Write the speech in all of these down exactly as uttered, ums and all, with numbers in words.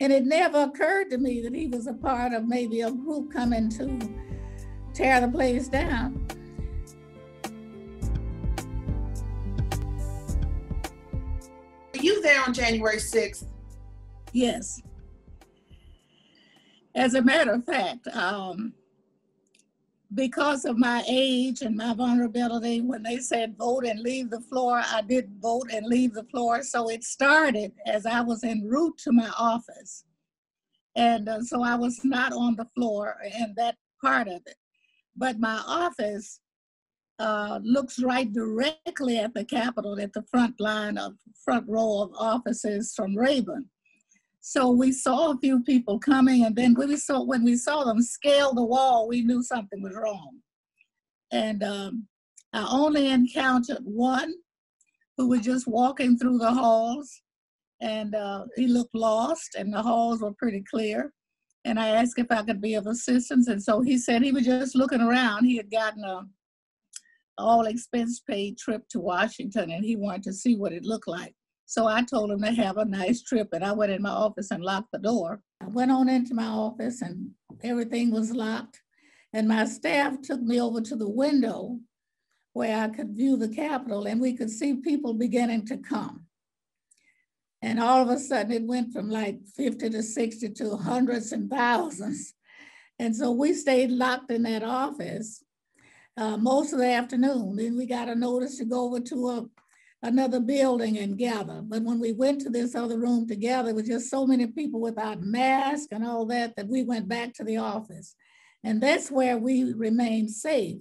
And it never occurred to me that he was a part of maybe a group coming to tear the place down. Were you there on January sixth? Yes. As a matter of fact, um, because of my age and my vulnerability, when they said vote and leave the floor, I did vote and leave the floor. So it started as I was en route to my office. And uh, so I was not on the floor in that part of it. But my office uh, looks right directly at the Capitol, at the front line of front row of offices from Rayburn. So we saw a few people coming, and then when we saw, when we saw them scale the wall, we knew something was wrong. And um, I only encountered one who was just walking through the halls, and uh, he looked lost, and the halls were pretty clear. And I asked if I could be of assistance, and so he said he was just looking around. He had gotten a all expense paid trip to Washington, and he wanted to see what it looked like. So I told him to have a nice trip, and I went in my office and locked the door. I went on into my office and everything was locked. And my staff took me over to the window where I could view the Capitol, and we could see people beginning to come. And all of a sudden it went from like fifty to sixty to hundreds and thousands. And so we stayed locked in that office uh, most of the afternoon. Then we got a notice to go over to a another building and gather. But when we went to this other room together, it was just so many people without masks and all that, that we went back to the office. And that's where we remained safe.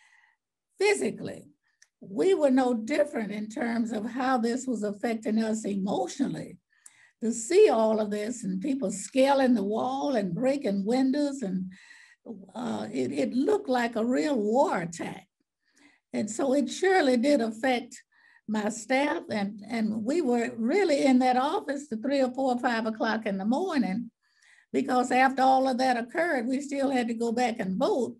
Physically, we were no different in terms of how this was affecting us emotionally. To see all of this and people scaling the wall and breaking windows, and uh, it, it looked like a real war attack. And so it surely did affect my staff, and, and we were really in that office to three or four or five o'clock in the morning, because after all of that occurred, we still had to go back and vote.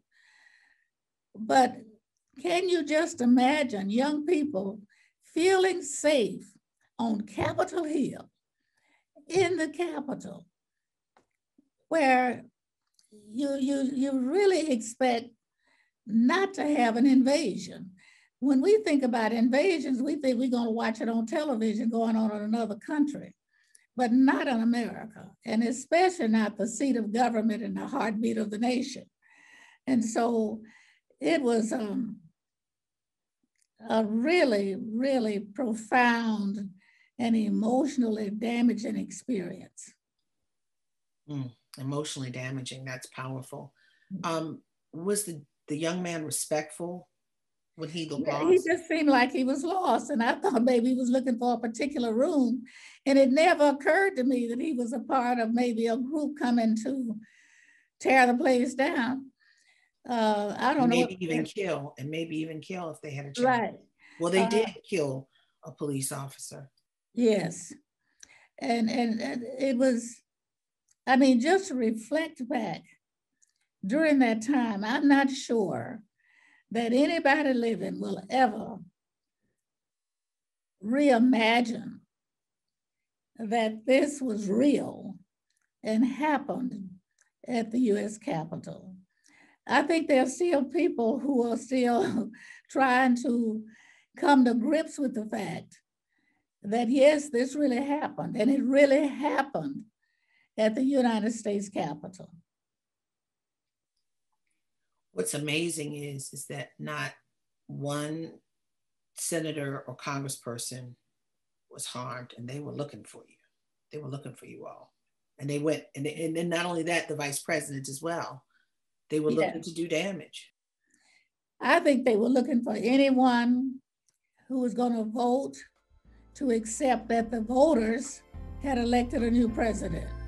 But can you just imagine young people feeling safe on Capitol Hill, in the Capitol, where you, you, you really expect not to have an invasion? When we think about invasions, we think we're going to watch it on television going on in another country, but not in America, and especially not the seat of government and the heartbeat of the nation. And so it was um, a really, really profound and emotionally damaging experience. Mm, emotionally damaging, that's powerful. Um, was the, the young man respectful? When he looked yeah, lost? He just seemed like he was lost, and I thought maybe he was looking for a particular room, and it never occurred to me that he was a part of maybe a group coming to tear the place down. Uh, I don't and know. Maybe even kill, and maybe even kill if they had a chance. Right. Well, they uh, did kill a police officer. Yes, and, and and it was, I mean, just to reflect back during that time, I'm not sure that anybody living will ever reimagine that this was real and happened at the U S Capitol. I think there are still people who are still trying to come to grips with the fact that yes, this really happened, and it really happened at the United States Capitol. What's amazing is, is that not one senator or congressperson was harmed, and they were looking for you. They were looking for you all. And they went, and, they, and then not only that, the vice president as well. They were looking yeah. to do damage. I think they were looking for anyone who was going to vote to accept that the voters had elected a new president.